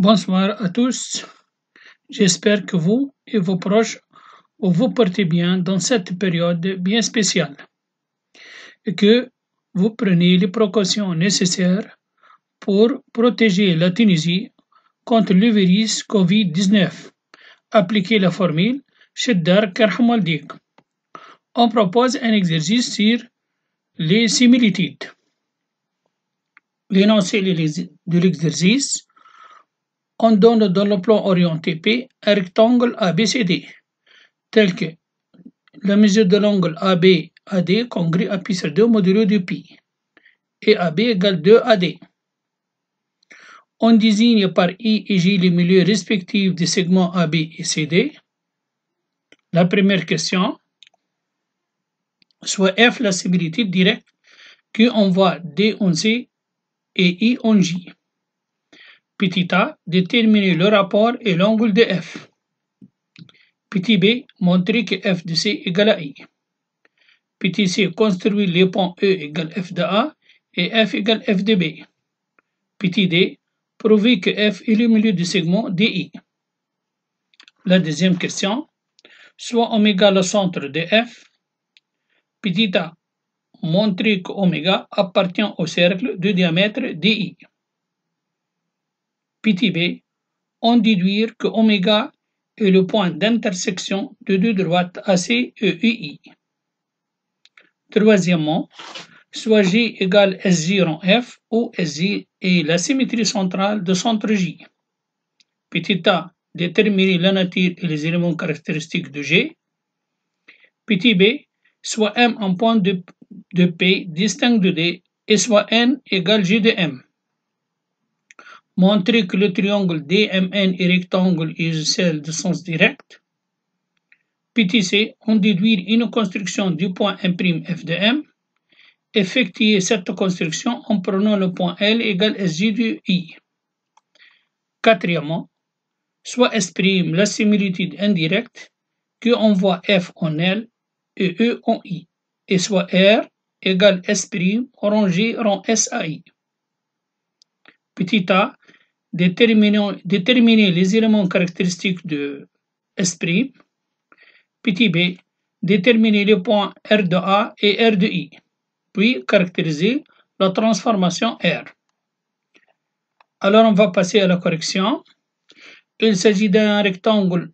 Bonsoir à tous, j'espère que vous et vos proches vous portez bien dans cette période bien spéciale et que vous prenez les précautions nécessaires pour protéger la Tunisie contre le virus Covid-19. Appliquez la formule Cheddar Karhamaldik. On propose un exercice sur les similitudes. L'énoncé de l'exercice: on donne dans le plan orienté P un rectangle ABCD, tel que la mesure de l'angle AB-AD congrue à pi sur 2 modulo de pi, et AB égale 2AD. On désigne par I et J les milieux respectifs des segments AB et CD. La première question, soit F la similitude directe Q on voit D en C et I en J. Petit a, déterminer le rapport et l'angle de F. Petit b, montrer que f de C égale à I. Petit c, construire les points E égale f de A et f égale f de B. Petit d, prouver que f est le milieu du segment DI. La deuxième question, soit oméga le centre de f. Petit a, montrer que oméga appartient au cercle de diamètre DI. Petit b, en déduire que oméga est le point d'intersection de deux droites AC et EI. Troisièmement, soit G égale SJ rond F, où SJ est la symétrie centrale de centre J. Petit a, déterminer la nature et les éléments caractéristiques de G. Petit b, soit M un point de P distinct de D, et soit N égale G de M. Montrer que le triangle DMN est rectangle et isocèle de sens direct. Petit c, on déduire une construction du point M' f de M. Effectuer cette construction en prenant le point L égale SJ de I. Quatrièmement, soit S' la similitude indirecte que on voit F en L et E en I, et soit R égale S' rond G rond S à I. Petit a, déterminer les éléments caractéristiques de S'. Petit b, déterminer les points R de A et R de I, puis caractériser la transformation R. Alors on va passer à la correction. Il s'agit d'un rectangle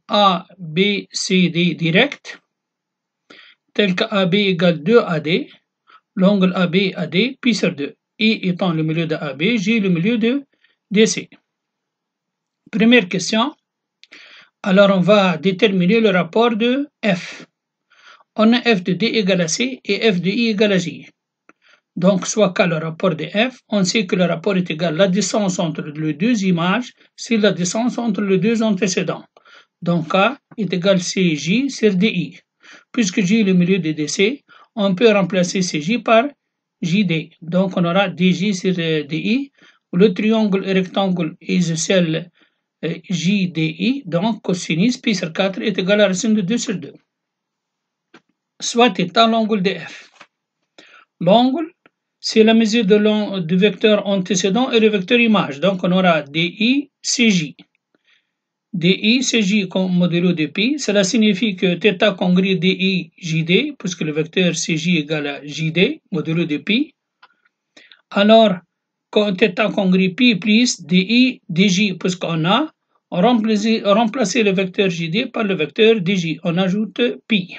ABCD direct, tel que AB égale 2AD, l'angle AB-AD, pi sur 2, I étant le milieu de AB, J le milieu de DC. Première question, alors on va déterminer le rapport de F. On a F de D égale à C et F de I égale à J. Donc, soit K le rapport de F, on sait que le rapport est égal à la distance entre les deux images sur la distance entre les deux antécédents. Donc, K est égal à CJ sur DI. Puisque J est le milieu de DC, on peut remplacer CJ par JD. Donc, on aura DJ sur DI. Le triangle rectangle isocèle JDI, donc cosinus pi sur 4 est égal à la racine de 2 sur 2. Soit étant l'angle de F. L'angle, c'est la mesure du vecteur antécédent et le vecteur image. Donc, on aura DI, CJ. DI, CJ comme modulo de pi. Cela signifie que θ congrue DI, JD, puisque le vecteur CJ égale à JD, modulo de pi. Alors, quand θ congrue pi plus DI, DJ, puisqu'on a remplacé le vecteur JD par le vecteur DJ. On ajoute pi.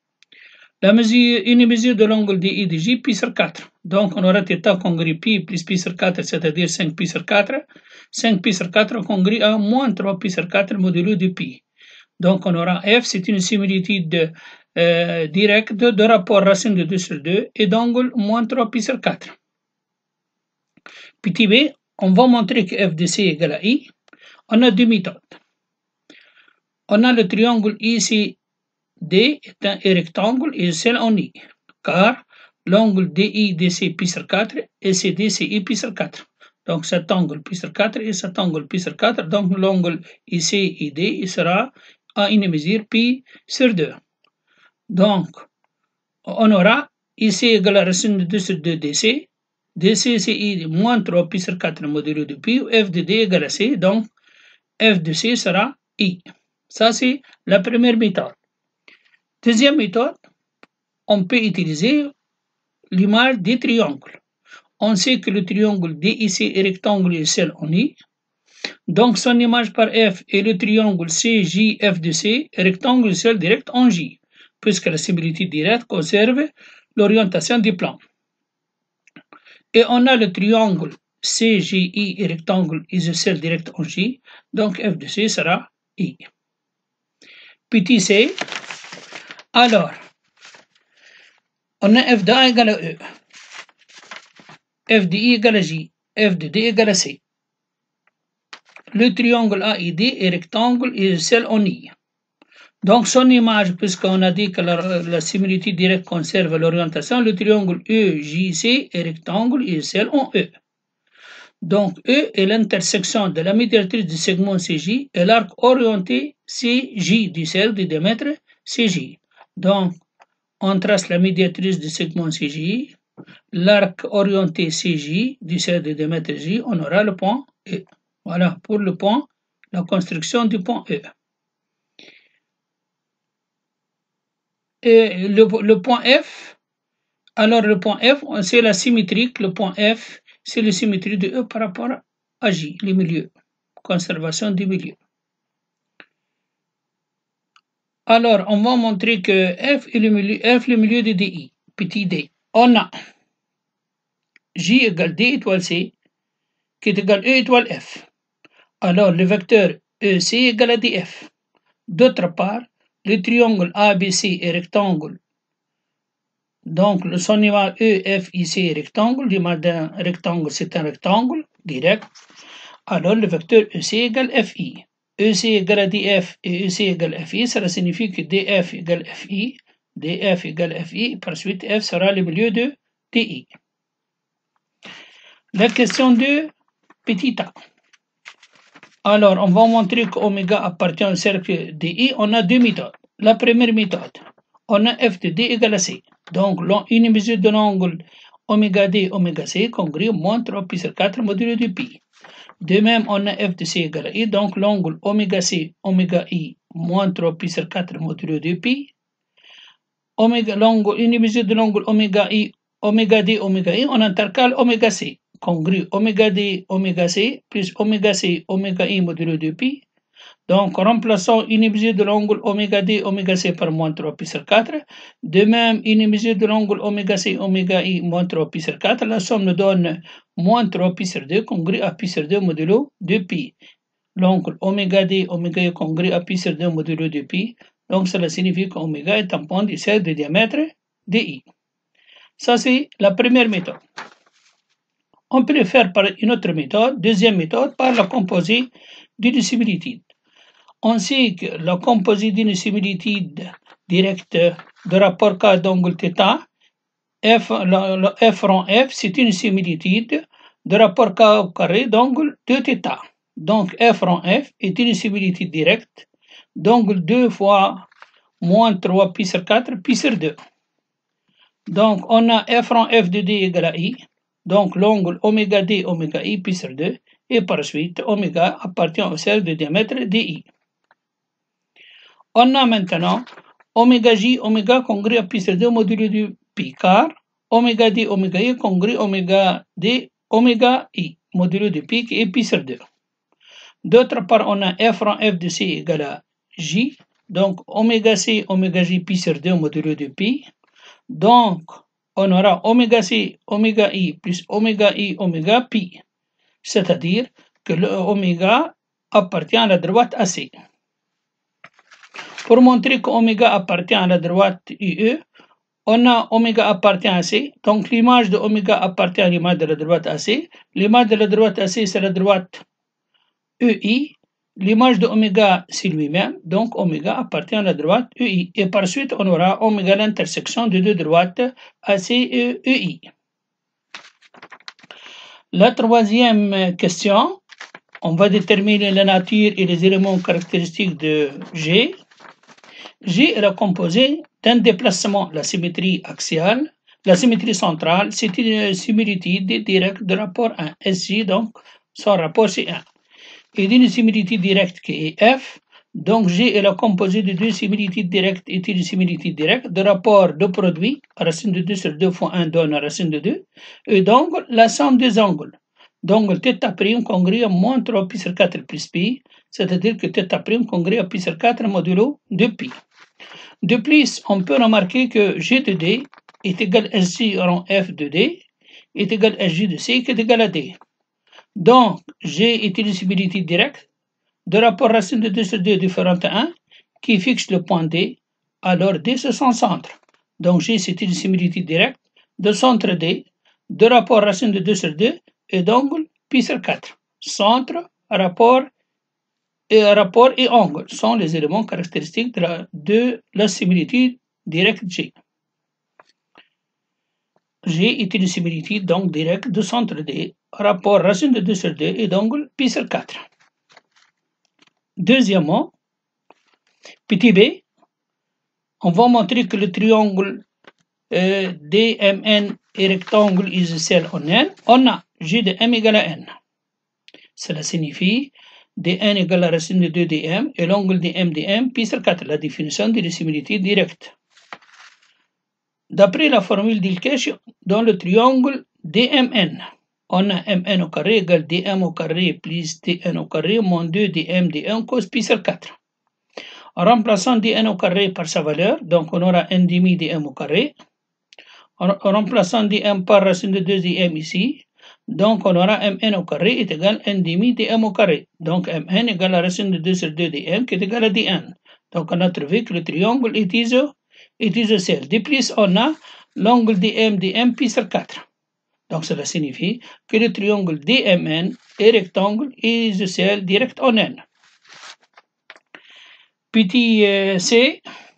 Une mesure de l'angle DI DJ, pi sur 4. Donc, on aura θ congrue pi plus pi sur 4, c'est-à-dire 5 pi sur 4. 5 pi sur 4 congrue à moins 3 pi sur 4 modulo de pi. Donc, on aura F, c'est une similitude directe de rapport racine de 2 sur 2 et d'angle moins 3 pi sur 4. Petit b, on va montrer que F de C égale à I. On a deux méthodes. On a le triangle ICD est un rectangle isocèle en I, car l'angle DI-DC pi sur 4 et CD-CI pi sur 4. Donc cet angle pi sur 4 et cet angle pi sur 4. Donc l'angle ICID sera à une mesure pi sur 2. Donc on aura IC égale à racine de 2 sur 2 DC. DC, CI moins 3 pi sur 4 modulo de pi, F de D égale à C. Donc f de c sera I. Ça, c'est la première méthode. Deuxième méthode, on peut utiliser l'image des triangles. On sait que le triangle DIC est rectangle et celle en I. Donc, son image par F est le triangle CJF de C, rectangle et celle direct en J, puisque la similitude directe conserve l'orientation du plan. Et on a le triangle CGI et rectangle isocèle direct en J, donc F de C sera I. Petit c, alors, on a F de A égale à E, F de I égale à J, F de D égale à C. Le triangle AID est rectangle isocèle en I. Donc, son image, puisqu'on a dit que la similitude directe conserve l'orientation, le triangle EJC est rectangle isocèle en E. Donc, E est l'intersection de la médiatrice du segment CJ et l'arc orienté CJ du cercle du diamètre CJ. Donc, on trace la médiatrice du segment CJ, l'arc orienté CJ du cercle du diamètre J, on aura le point E. Voilà pour le point, la construction du point E. Et le point F, alors le point F, c'est la symétrique, le point F, c'est la symétrie de E par rapport à J, les milieux, conservation du milieu. Alors, on va montrer que F est le milieu de DI, petit d. On a J égale D étoile C, qui est égal à E étoile F. Alors, le vecteur EC égale à DF. D'autre part, le triangle ABC est rectangle. Donc, son image EFIC est rectangle. L'image d'un rectangle, c'est un rectangle direct. Alors, le vecteur EC égale FI. EC égale à DF et EC égale FI, cela signifie que DF égale FI, DF égale FI, par suite F sera le milieu de DI. La question 2, petit a. Alors, on va montrer qu'oméga appartient au cercle DI. On a deux méthodes. La première méthode, on a F de D égale à C. Donc, une mesure de l'angle oméga D, oméga C, congrue moins 3 pi sur 4 modulo de pi. De même, on a F de C égale à I, donc l'angle oméga C, oméga I, moins 3 pi sur 4 modulo de pi. Une mesure de l'angle oméga I, oméga D, oméga I, on intercale oméga C, congrue oméga D, oméga C, plus oméga C, oméga I modulo de pi. Donc, remplaçons une mesure de l'angle oméga D, oméga C par moins 3 pi sur 4. De même, une mesure de l'angle oméga C, oméga I, moins 3 pi sur 4. La somme nous donne moins 3 pi sur 2, congrue à pi sur 2 modulo de pi. L'angle oméga D, oméga I, congrue à pi sur 2 modulo de pi. Donc, cela signifie qu'oméga est un point du cercle de diamètre DI. Ça, c'est la première méthode. On peut le faire par une autre méthode, deuxième méthode, par la composée d'une similitude. On sait que la composée d'une similitude directe de rapport K d'angle θ, F rond F, c'est une similitude de rapport K au carré d'angle 2θ. Donc F rond F est une similitude directe d'angle 2 fois moins 3 pi sur 4 pi sur 2. Donc on a F rond F de D égale à I, donc l'angle oméga D oméga I pi sur 2, et par suite oméga appartient au cercle de diamètre DI. On a maintenant oméga J, oméga congrue à pi sur 2 modulo du pi, car oméga D, oméga I congrue oméga D, oméga I modulo du pi qui est pi sur 2. D'autre part, on a F rond F de C égale à J, donc oméga C, oméga J pi sur 2 modulo du pi. Donc, on aura oméga C, oméga I plus oméga I, oméga pi. C'est-à-dire que l'oméga appartient à la droite AC. Pour montrer qu'oméga appartient à la droite IE, on a oméga appartient à C. Donc, l'image de oméga appartient à l'image de la droite AC. L'image de la droite AC, c'est la droite EI. L'image de oméga, c'est lui-même. Donc, oméga appartient à la droite EI. Et par suite, on aura oméga l'intersection de deux droites AC et EI. La troisième question, on va déterminer la nature et les éléments caractéristiques de G. G est la composée d'un déplacement, la symétrie axiale, la symétrie centrale, c'est une similitude directe de rapport 1. SJ, donc, son rapport c'est 1. et d'une similitude directe qui est F. Donc G est la composée de deux similitudes directes et d'une similitude directe de rapport de produit, racine de 2 sur 2 fois 1 donne racine de 2, et donc la somme des angles. Donc θ' congrue à moins 3 pi sur 4 plus pi, c'est-à-dire que θ' congrue à pi sur 4 modulo de pi. De plus, on peut remarquer que G de D est égal à SJ rond F de D est égal à J de C qui est égal à D. Donc, G est une similitude directe de rapport racine de 2 sur 2 différente à 1 qui fixe le point D, alors D c'est son centre. Donc G c'est une similitude directe de centre D de rapport racine de 2 sur 2 et d'angle pi sur 4. Centre, rapport et angle sont les éléments caractéristiques de la similitude directe G. G est une similitude donc directe de centre D, rapport racine de 2 sur 2 et d'angle pi sur 4. Deuxièmement, petit b, on va montrer que le triangle DMN est rectangle isocèle en N. On a G de M égale à N. Cela signifie dN égale à la racine de 2 dm et l'angle dm pi sur 4, la définition de la similitude directe. D'après la formule d'Ilkesh, dans le triangle DMN, on a Mn au carré égale dm au carré plus dn au carré moins 2 dm cos pi sur 4. En remplaçant dn au carré par sa valeur, donc on aura 1 demi dm au carré. En remplaçant dm par racine de 2 dm ici, donc on aura mn au carré est égal à 1 demi dm au carré. Donc mn égale à la racine de 2 sur 2 dm qui est égal à dn. Donc on a trouvé que le triangle est isocèle. De plus, on a l'angle dm pi sur 4. Donc cela signifie que le triangle DMN est rectangle isocèle direct en N. Petit c,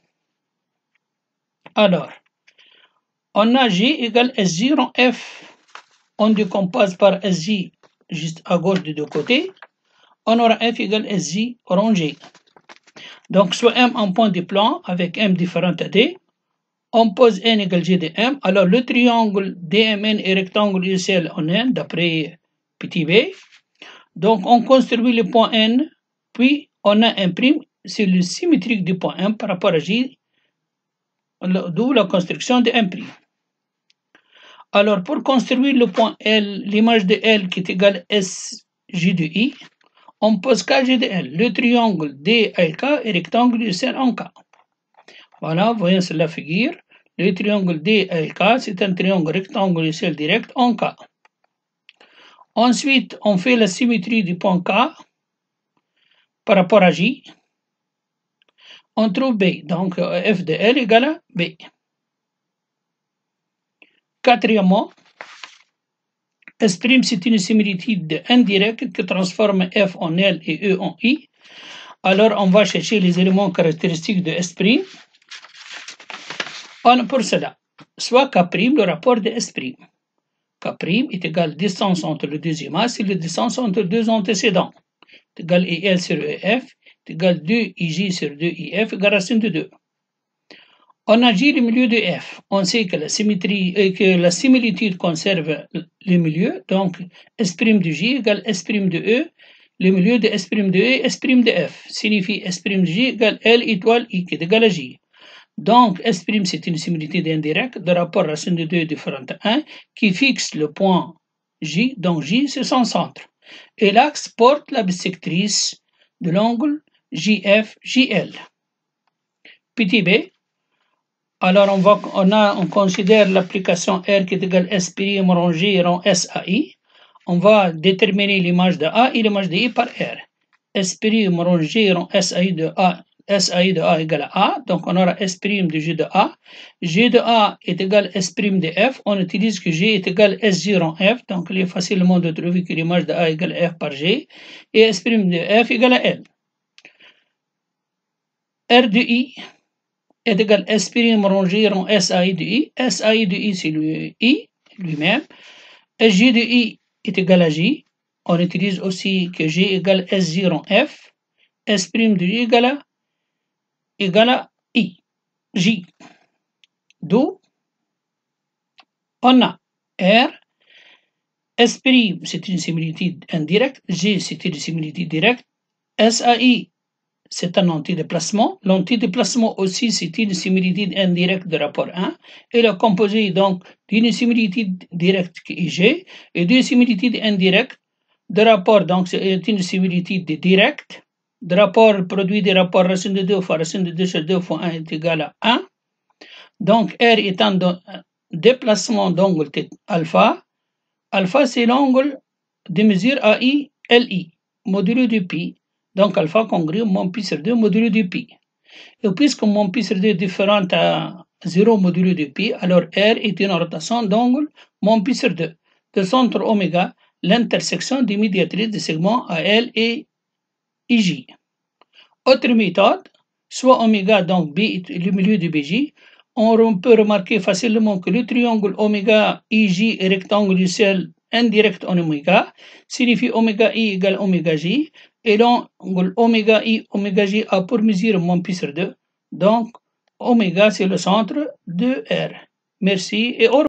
alors, on a G égale SJ rond F. On décompose par SJ juste à gauche des deux côtés. On aura F égale SJ rond G. Donc, soit M en point de plan avec M différent à D. On pose N égale G de M. Alors, le triangle DMN est rectangle isocèle en N d'après petit b. Donc, on construit le point N, puis on a un prime, c'est le symétrique du point M par rapport à J, d'où la construction de M'. Alors, pour construire le point L, l'image de L qui est égale SJ de I, on pose KG de L. Le triangle DLK est rectangle isocèle en K. Voilà, voyons sur la figure. Le triangle DLK, c'est un triangle rectangle isocèle direct en K. Ensuite, on fait la symétrie du point K par rapport à J. On trouve B, donc F de L égale à B. Quatrièmement, S' c'est une similitude indirecte qui transforme F en L et E en I. Alors, on va chercher les éléments caractéristiques de S'. Pour cela, soit K', le rapport de S'. K' est égal à la distance entre le deuxième axe et la distance entre deux antécédents. C'est égal à IL sur EF, c'est égal à 2IJ sur 2IF égale racine de 2. On a J le milieu de F. On sait que la symétrie et que la similitude conserve le milieu, donc S' de J égale S' de E, le milieu de S' de E et S' de F signifie S' de J égale L étoile I qui est égal à J. Donc S' c'est une similitude indirecte de rapport racine de 2 différente à 1 qui fixe le point J, donc J c'est son centre. Et l'axe porte la bisectrice de l'angle JF-JL. Petit b, alors on considère l'application R qui est égale S' rond G rond SAI. On va déterminer l'image de A et l'image de I par R. S' rond G rond SAI de A égale à A, donc on aura S' de G de A. G de A est égal à S' de F. On utilise que G est égal à SJ rond F, donc il est facilement de trouver que l'image de A égale à F par G et S' de F égale à L. R de I est égal à S' rond G rond SAI de I. SAI de I c'est le I lui-même. SJ de I est égal à J. On utilise aussi que G égale SJ rond F. S' de J égale à I, J. D'où on a R S', c'est une similitude indirecte. G, c'est une similitude directe. SAI, c'est un antidéplacement. L'antidéplacement aussi, c'est une similitude indirecte de rapport 1. Et le composé donc d'une similitude directe qui est G et d'une similitude indirecte de rapport, donc c'est une similitude directe. De rapport produit des rapports racine de 2 fois racine de 2 sur 2 fois 1 est égal à 1. Donc R étant un déplacement d'angle alpha. Alpha, c'est l'angle de mesure AI, LI, modulo de pi. Donc alpha congrue moins pi sur 2 modulo de pi. Et puisque moins pi sur 2 est différent à 0 modulo de pi, alors R est une rotation d'angle moins pi sur 2. De centre oméga, l'intersection des médiatrices des segments AL et IJ. Autre méthode, soit oméga, donc B est le milieu de BJ, on peut remarquer facilement que le triangle oméga IJ est rectangulaire indirect en oméga, signifie oméga I égale oméga J, et l'angle oméga I oméga J a pour mesure moins pi sur 2. Donc, oméga, c'est le centre de R. Merci et au revoir.